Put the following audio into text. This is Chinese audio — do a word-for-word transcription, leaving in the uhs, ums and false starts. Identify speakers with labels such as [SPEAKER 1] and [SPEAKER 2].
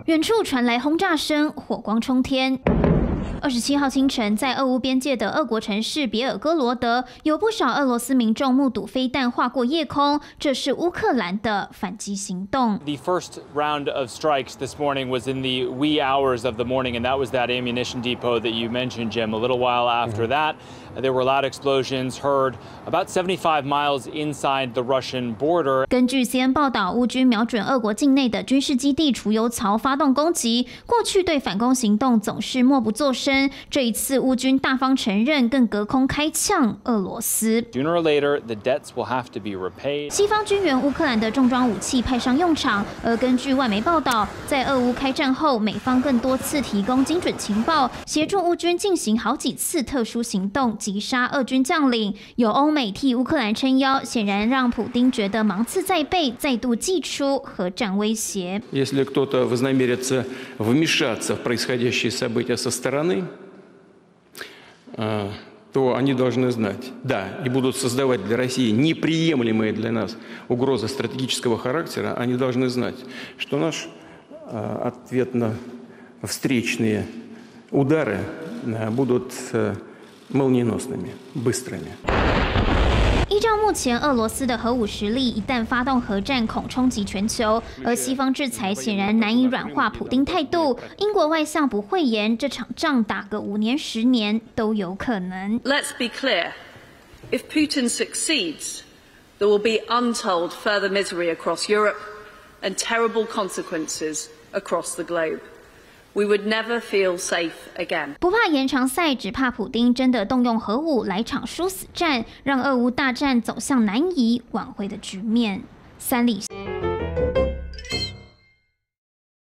[SPEAKER 1] 远处传来轰炸声，火光冲天。 二十七号清晨，在俄乌边界的俄国城市别尔哥罗德，有不少俄罗斯民众目睹飞弹划过夜空，这是乌克兰的反击行动。
[SPEAKER 2] The first round of strikes this morning was in the wee hours of the morning, and that was that ammunition depot that you mentioned, Jim. A little while after that, there were loud explosions heard about seventy-five miles inside the Russian border.
[SPEAKER 1] 根据 C N N 报道，乌军瞄准俄国境内的军事基地储油槽发动攻击，过去对反攻行动总是默不作声。 这一次，乌军大方承认，更隔空开枪俄罗斯。
[SPEAKER 2] Sooner or later, the debts will have to be repaid.
[SPEAKER 1] 西方军援乌克兰的重装武器派上用场，而根据外媒报道，在俄乌开战后，美方更多次提供精准情报，协助乌军进行好几次特殊行动，击杀俄军将领。有欧美替乌克兰撑腰，显然让普丁觉得芒刺在背，再度祭出核战威胁。
[SPEAKER 3] Если кто-то вознамерится вмешаться в происходящие события со стороны, то они должны знать, да, и будут создавать для России неприемлемые для нас угрозы стратегического характера, они должны знать, что наш ответно-встречные удары будут молниеносными, быстрыми.
[SPEAKER 1] 依照目前俄罗斯的核武实力，一旦发动核战，恐冲击全球。而西方制裁显然难以软化普丁态度。英国外相不讳言，这场仗打个五年、十年都有可能。
[SPEAKER 4] Let's be clear: if Putin succeeds, there will be untold further misery across Europe and terrible consequences across the globe. We would never feel safe again.
[SPEAKER 1] 不怕延长赛，只怕普丁真的动用核武来场殊死战，让俄乌大战走向难以挽回的局面。三立。